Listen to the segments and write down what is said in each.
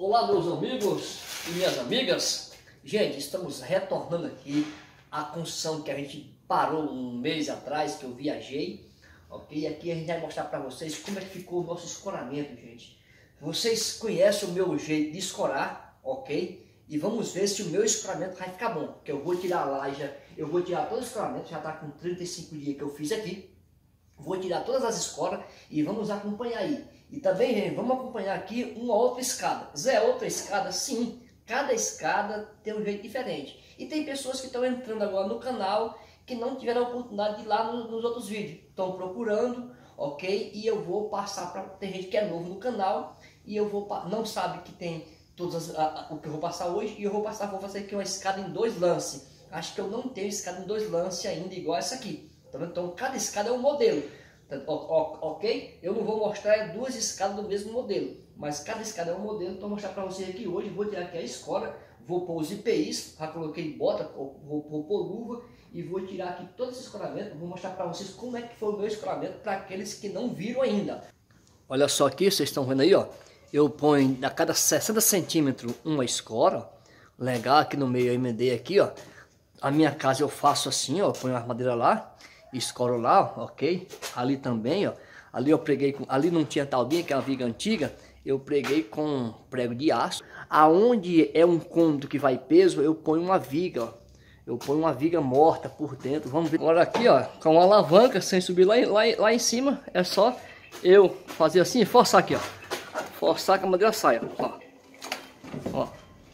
Olá, meus amigos e minhas amigas. Gente, estamos retornando aqui à construção que a gente parou um mês atrás, que eu viajei, ok? Aqui a gente vai mostrar para vocês como é que ficou o nosso escoramento, gente. Vocês conhecem o meu jeito de escorar, ok? E vamos ver se o meu escoramento vai ficar bom, porque eu vou tirar a laje, eu vou tirar todo o escoramento, já está com 35 dias que eu fiz aqui. Vou tirar todas as escoras e vamos acompanhar aí. E também, gente, vamos acompanhar aqui uma outra escada. Zé, outra escada? Sim, cada escada tem um jeito diferente. E tem pessoas que estão entrando agora no canal que não tiveram a oportunidade de ir lá nos outros vídeos. Estão procurando, ok? E eu vou passar para... Tem gente que é novo no canal e eu vou... Não sabe que tem todas o que eu vou passar hoje. E eu vou fazer aqui uma escada em 2 lances. Acho que eu não tenho escada em 2 lances ainda igual essa aqui. Então cada escada é um modelo, ok? Eu não vou mostrar 2 escadas do mesmo modelo, mas cada escada é um modelo. Então vou mostrar para vocês aqui hoje. Vou tirar aqui a escora, vou pôr os IPIs, já coloquei bota, vou pôr luva e vou tirar aqui todo esse escoramento. Vou mostrar para vocês como é que foi o meu escoramento para aqueles que não viram ainda. Olha só aqui, vocês estão vendo aí, ó. Eu ponho a cada 60 centímetros uma escora, legal aqui no meio, eu emendei aqui, ó. A minha casa eu faço assim, ó, ponho as madeiras lá, escoro lá, ok? Ali também, ó. Ali eu preguei com... Ali não tinha taubinha, que é uma viga antiga. Eu preguei com prego de aço. Aonde é um cômodo que vai peso, eu ponho uma viga, ó. Eu ponho uma viga morta por dentro. Vamos ver. Agora aqui, ó, com uma alavanca, sem subir lá em cima, é só eu fazer assim e forçar aqui, ó. Forçar que a madeira saia, ó. Ó.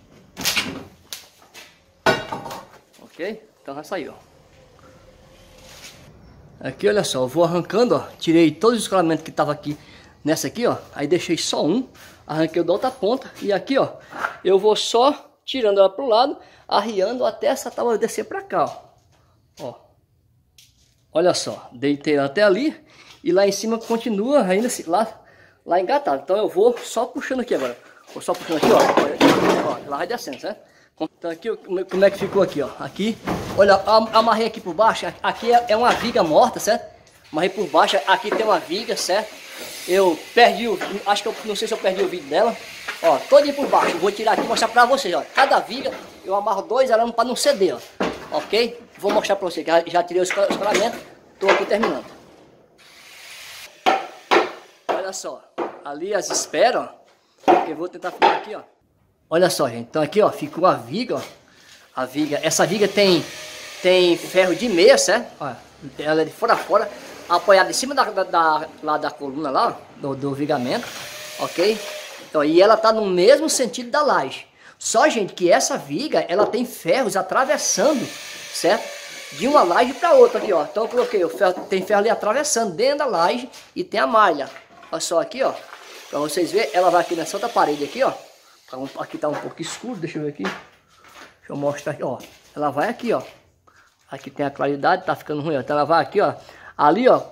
Ok? Então já saiu, ó. Aqui, olha só, eu vou arrancando, ó. Tirei todos os escoramentos que tava aqui nessa aqui, ó. Aí deixei só um, arranquei o da outra ponta. E aqui, ó, eu vou só tirando ela pro lado, arriando até essa tábua descer pra cá, ó. Ó. Olha só, deitei até ali. E lá em cima continua ainda assim, lá engatado. Então eu vou só puxando aqui agora. Vou só puxando aqui, ó. Ó, ela vai descendo, certo? Então aqui, como é que ficou aqui, ó. Aqui, olha, amarrei aqui por baixo. Aqui é uma viga morta, certo? Amarrei por baixo, aqui tem uma viga, certo? Eu perdi o... Acho que eu não sei se eu perdi o vídeo dela. Ó, todinho por baixo. Vou tirar aqui e mostrar pra vocês, ó. Cada viga eu amarro 2 arames pra não ceder, ó. Ok? Vou mostrar pra vocês que já tirei o escoramento. Tô aqui terminando. Olha só. Ali as esperam, ó. Eu vou tentar ficar aqui, ó. Olha só, gente, então aqui, ó, ficou a viga, ó. A viga, essa viga tem ferro de meia, certo? Ó, ela é de fora a fora, apoiada em cima da coluna lá, do vigamento, ok? Então, e ela tá no mesmo sentido da laje. Só, gente, que essa viga, ela tem ferros atravessando, certo? De uma laje para outra aqui, ó. Então eu coloquei o ferro, tem ferro ali atravessando dentro da laje e tem a malha. Olha só aqui, ó, para vocês verem, ela vai aqui nessa outra parede aqui, ó. Aqui tá um pouco escuro, deixa eu ver aqui. Deixa eu mostrar aqui, ó. Ela vai aqui, ó. Aqui tem a claridade, tá ficando ruim, ó. Então ela vai aqui, ó. Ali, ó,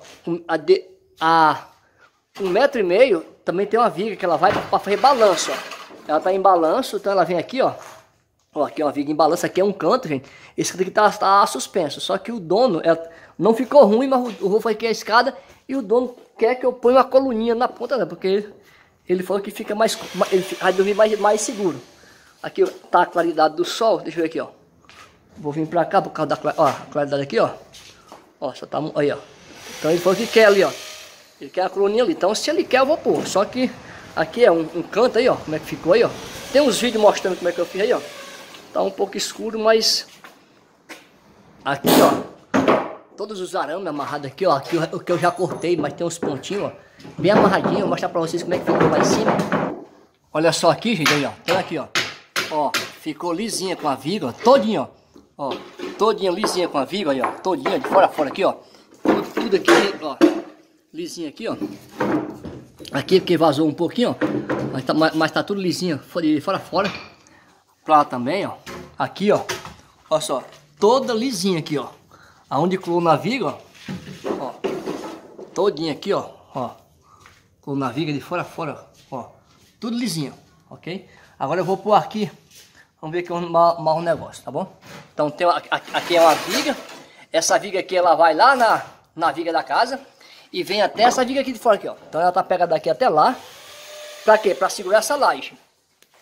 1,5 metro também tem uma viga que ela vai para fazer balanço, ó. Ela tá em balanço, então ela vem aqui, ó. Ó, aqui é uma viga em balanço, aqui é um canto, gente. Esse canto aqui tá suspenso. Só que o dono, não ficou ruim, mas eu vou fazer aqui a escada e o dono quer que eu ponha uma coluninha na ponta, né? Porque ele falou que fica mais... Ele vai dormir mais seguro. Aqui tá a claridade do sol. Deixa eu ver aqui, ó. Vou vir pra cá por causa da ó, a claridade aqui, ó. Ó, só tá... Aí, ó. Então ele falou que quer ali, ó. Ele quer a coluninha ali. Então se ele quer eu vou pôr. Só que aqui é um canto aí, ó. Como é que ficou aí, ó. Tem uns vídeos mostrando como é que eu fiz aí, ó. Tá um pouco escuro, mas... Aqui, ó. Todos os arames amarrados aqui, ó. Aqui o que eu já cortei, mas tem uns pontinhos, ó. Bem amarradinho, vou mostrar pra vocês como é que ficou lá em cima. Olha só aqui, gente, aí, ó. Então aqui, ó. Ó, ficou lisinha com a viga, ó. Todinha, ó. Ó, todinha lisinha com a viga, aí, ó. Todinha, de fora a fora aqui, ó. Tudo aqui, ó. Lisinha aqui, ó. Aqui porque vazou um pouquinho, ó. Mas tá tudo lisinho, de fora a fora. Pra lá também, ó. Aqui, ó. Olha só. Toda lisinha aqui, ó. Aonde colou na viga, ó. Ó. Todinha aqui, ó. Ó. Colou na viga de fora a fora, ó. Tudo lisinho, ok? Agora eu vou pôr aqui. Vamos ver aqui um negócio, tá bom? Então tem aqui é uma viga. Essa viga aqui ela vai lá na viga da casa. E vem até essa viga aqui de fora aqui, ó. Então ela tá pegada daqui até lá. Pra quê? Pra segurar essa laje.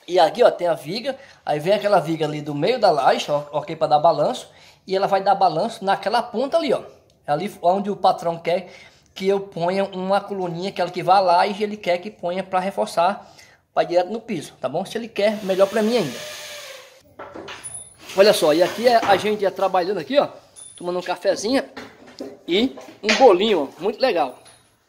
E aqui, ó, tem a viga. Aí vem aquela viga ali do meio da laje, ó, ok, para dar balanço. E ela vai dar balanço naquela ponta ali, ó. Ali onde o patrão quer que eu ponha uma coluninha, que ela que vai lá e ele quer que ponha para reforçar, para direto no piso, tá bom? Se ele quer, melhor para mim ainda. Olha só, e aqui a gente ia trabalhando aqui, ó, tomando um cafezinho e um bolinho, ó, muito legal.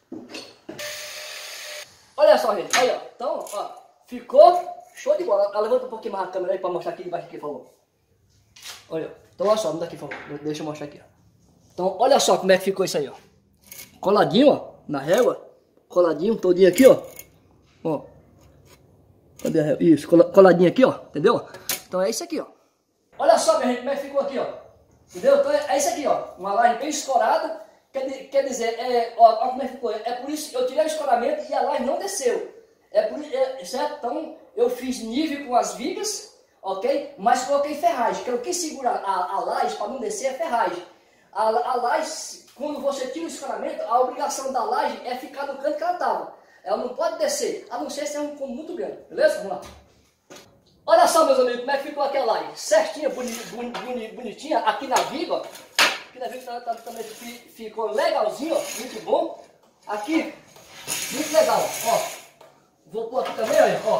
Olha só, gente, aí, ó, então, ó, ficou show de bola. Levanta um pouquinho mais a câmera aí para mostrar aqui de baixo, aqui, por favor. Olha, então olha só, vamos daqui, por favor, deixa eu mostrar aqui, ó. Então, olha só como é que ficou isso aí, ó. Coladinho, ó, na régua. Coladinho, todinho aqui, ó. Ó. Cadê a régua? Isso, coladinho aqui, ó. Entendeu? Então é isso aqui, ó. Olha só, minha gente, como é que ficou aqui, ó. Entendeu? Então é isso aqui, ó. Uma laje bem escorada. Quer dizer, ó como é que ficou. É por isso que eu tirei o escoramento e a laje não desceu. Certo? Então, eu fiz nível com as vigas, ok? Mas coloquei ferragem. Que o que segura a laje para não descer é ferragem. A laje, quando você tira o escoramento, a obrigação da laje é ficar no canto que ela estava. Ela não pode descer, a não ser se é um cômodo muito grande. Beleza? Vamos lá. Olha só, meus amigos, como é que ficou aquela laje. Certinha, bonitinha, aqui na viga, ó. Aqui na viga também ficou legalzinho, ó. Muito bom. Aqui, muito legal, ó. Vou pôr aqui também, olha, ó.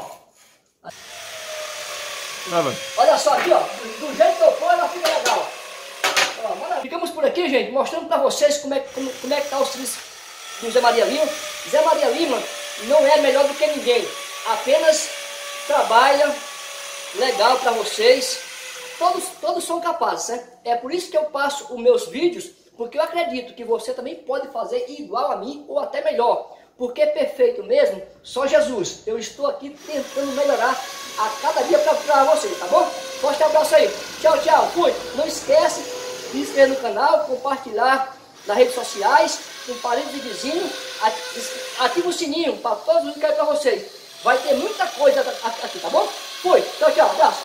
Olha só aqui, ó. Do jeito que eu pôr, ela fica legal. Ficamos por aqui, gente, mostrando para vocês como é que tá o serviço do Zé Maria Lima. Zé Maria Lima não é melhor do que ninguém, apenas trabalha legal para vocês. Todos são capazes, né? É por isso que eu passo os meus vídeos, porque eu acredito que você também pode fazer igual a mim ou até melhor. Porque é perfeito mesmo, só Jesus. Eu estou aqui tentando melhorar a cada dia para vocês, tá bom? Forte abraço aí. Tchau, tchau. Fui. Não esquece de se inscrever no canal, compartilhar nas redes sociais, com parentes e vizinhos. Ativa o sininho para todos os vídeos que eu quero para vocês. Vai ter muita coisa aqui, tá bom? Fui. Tchau, tchau. Abraço.